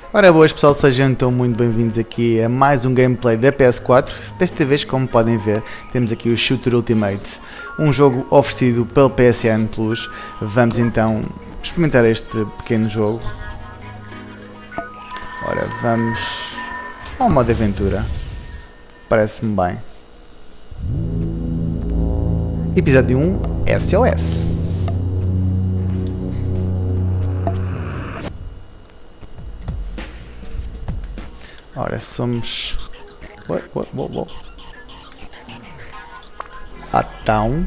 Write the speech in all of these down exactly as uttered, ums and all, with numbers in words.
Ora boas pessoal, sejam então muito bem-vindos aqui a mais um gameplay da P S quatro. Desta vez, como podem ver, temos aqui o Shooter Ultimate, um jogo oferecido pelo P S N Plus. Vamos então experimentar este pequeno jogo. Ora, vamos ao modo aventura, parece-me bem. Episódio um, S O S. Ora, somos... What, what, what, what? A town.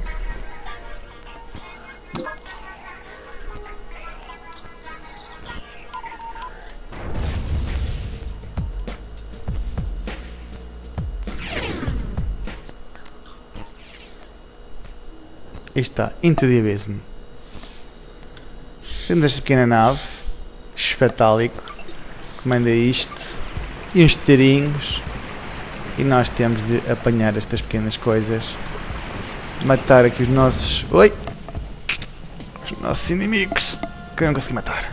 Isto está Into the Abysm. Temos esta pequena nave, espetálico, comanda isto. E uns tirinhos, e nós temos de apanhar estas pequenas coisas, matar aqui os nossos, oi, os nossos inimigos que eu não consigo matar.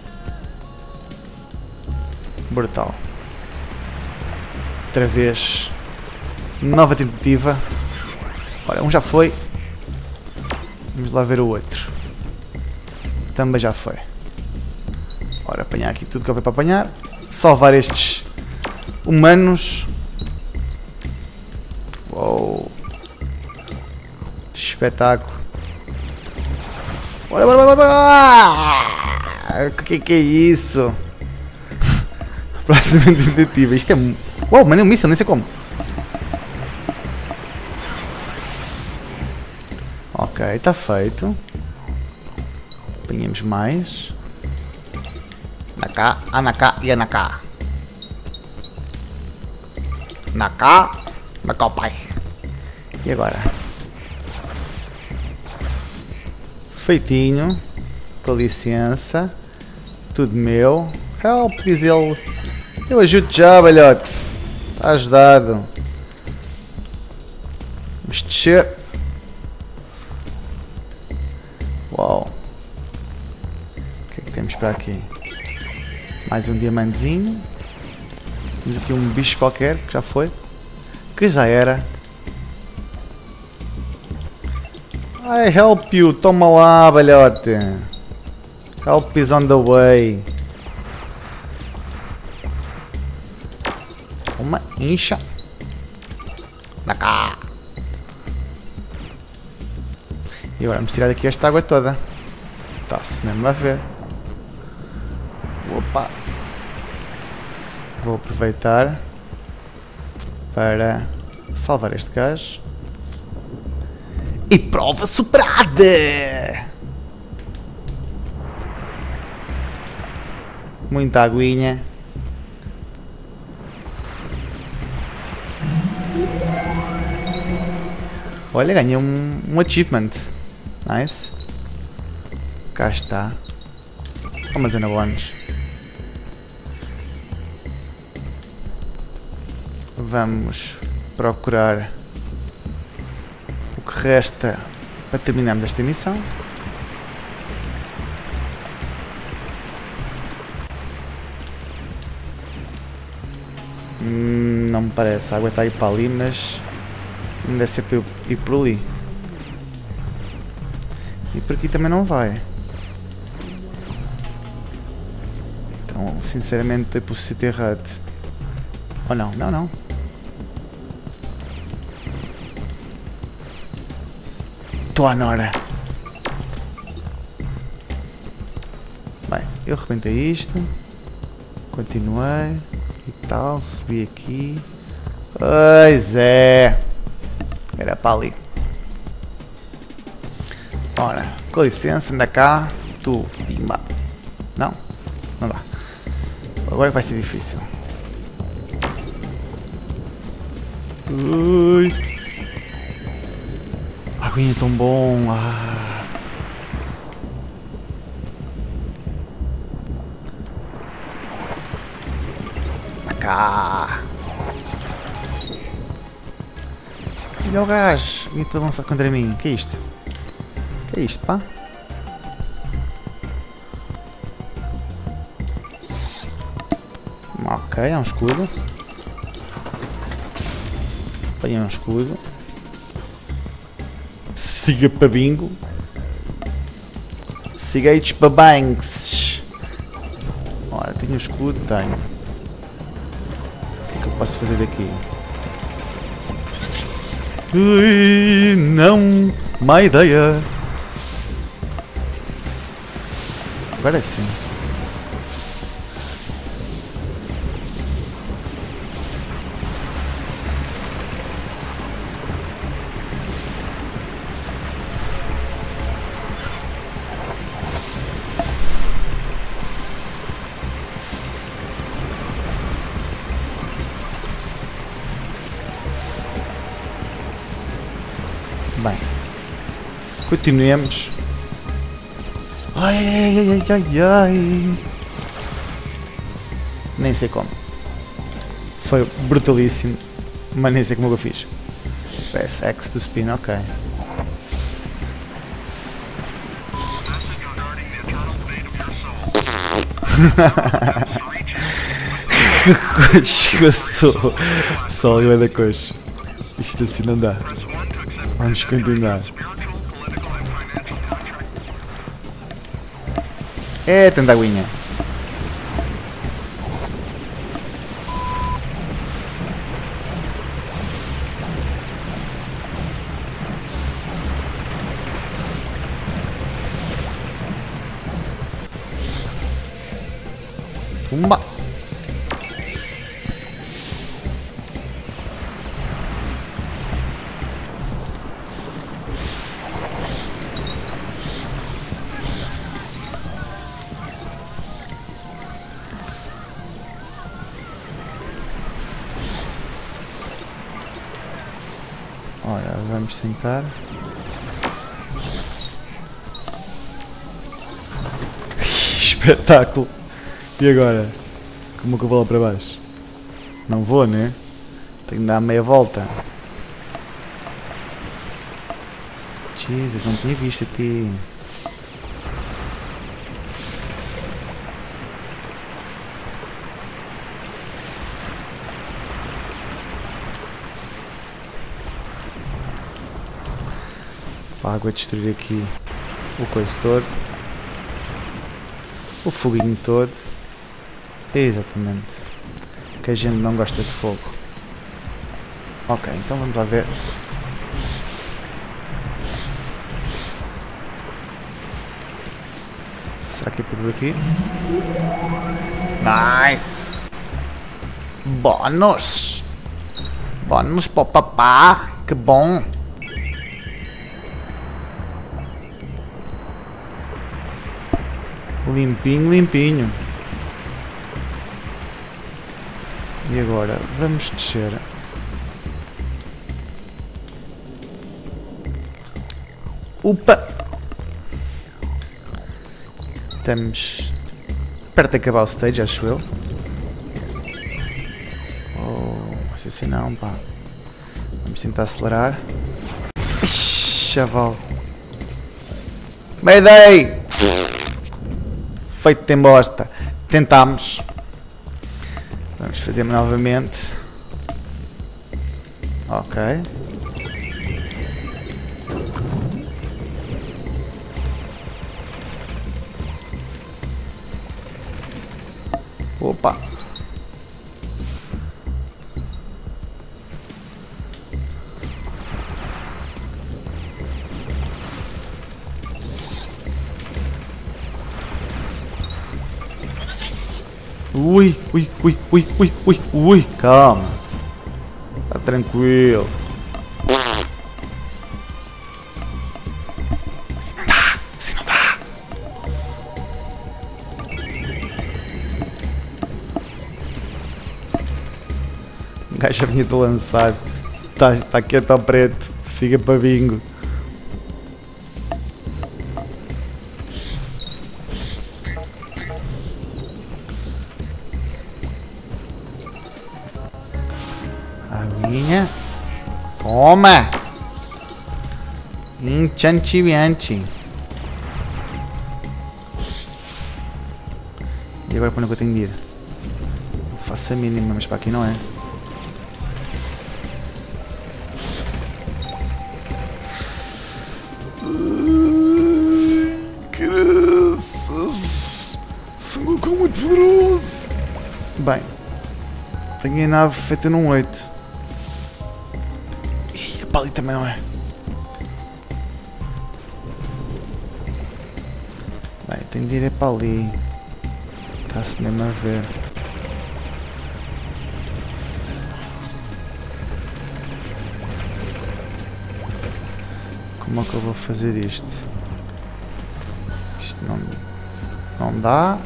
Brutal. Outra vez, nova tentativa. Ora, um já foi, vamos lá ver o outro. Também já foi. Ora, apanhar aqui tudo que houver para apanhar, salvar estes humanos. Uou. Espetáculo. Bora, bora, bora, bora. O que, que é isso? Próxima tentativa. Isto é... Uau, mandei um míssil, nem sei como. Ok, está feito. Apanhamos mais. Naká, anaká e anaká. Na cá, na cá, pai. E agora? Feitinho. Com licença. Tudo meu. Help, diz ele. Eu ajudo já, velhote. Está ajudado. Vamos descer. Uau. O que é que temos para aqui? Mais um diamantezinho. Temos aqui um bicho qualquer, que já foi. Que já era. I help you, toma lá, velhote. Help is on the way. Toma, incha. Na cá. E agora vamos tirar daqui esta água toda. Está-se mesmo a ver. Opa. Vou aproveitar para salvar este gajo. E prova superada! Muita aguinha. Olha, ganhei um, um achievement. Nice. Cá está. Uma zona bónus. Vamos procurar o que resta para terminarmos esta missão. Hum, não me parece, a água está aí para ali, mas não deve ser para eu ir por ali. E por aqui também não vai. Então, sinceramente, estou por sítio errado. Ou não, não, não. Estou à nora. Bem, eu rebentei isto. Continuei. E tal, subi aqui. Pois é. Era para ali. Ora, com licença, anda cá. Tu, pimba. Não? Não dá. Agora vai ser difícil. Ui. A aguinha é tão bom. Ah. Cá. Olha o gajo. Vinha a lançar contra mim. Que é isto? Que é isto, pá? Ok, há um escudo. Apanhei um escudo. Siga para bingo. Siga para banks. Ora, tenho um escudo? Tenho. O que é que eu posso fazer daqui? Ui, não, má ideia. Agora sim. Bem, continuemos. Ai, ai, ai, ai, ai, ai. Nem sei como. Foi brutalíssimo, mas nem sei como eu fiz. Press X to spin, ok. Que eu sou. Pessoal, eu é da coxa. Isto assim não dá. Vamos continuar. É, tanta aguinha. Pumba. Ora, vamos tentar. Espetáculo! E agora? Como é que eu vou lá para baixo? Não vou, né? Tenho que dar meia volta. Jesus, não tinha visto aqui. Para a água destruir aqui o coiso todo. O foguinho todo. Exatamente. Que a gente não gosta de fogo. Ok, então vamos lá ver. Será que é por aqui? Nice! Bônus! Bônus para o papá! Que bom! Limpinho, limpinho. E agora vamos descer. Upa! Estamos perto de acabar o stage, acho eu. Oh, assim não, pá. Vamos tentar acelerar. Ixi, chaval. Mayday! Feito em bosta. Tentámos. Vamos fazer novamente. Ok. Opa. Ui, ui, ui, ui, ui, ui, ui, calma. Tá tranquilo. Assim não dá, assim não dá. O gajo vinha de lançado. Tá, tá quieto ao preto. Siga para bingo. Aguinha. Toma! Inchantiviante. E agora para onde é que eu tenho de ir? faço a mínima, mas para aqui não é. Graças! Son Goku é muito poderoso! Bem, tenho a nave feita num oito. E a pali também não é. Bem, tenho de ir para ali. Está-se mesmo a ver. Como é que eu vou fazer isto? Isto não, não dá.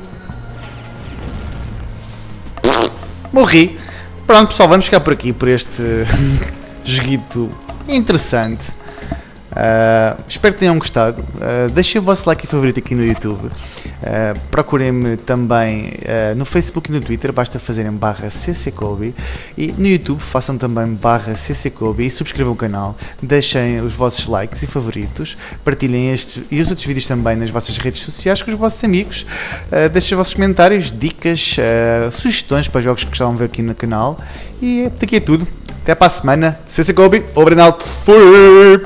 Morri. Pronto, pessoal, vamos ficar por aqui por este joguito interessante. Uh, espero que tenham gostado. Uh, deixem o vosso like e favorito aqui no YouTube. Uh, procurem-me também uh, no Facebook e no Twitter, basta fazerem barra cckobe, e no YouTube façam também barra cckobe e subscrevam o canal. Deixem os vossos likes e favoritos, partilhem este e os outros vídeos também nas vossas redes sociais com os vossos amigos. Uh, deixem os vossos comentários, dicas, uh, sugestões para jogos que gostavam de ver aqui no canal. E daqui é tudo. Até para a semana. cckobe, over and out. Fui!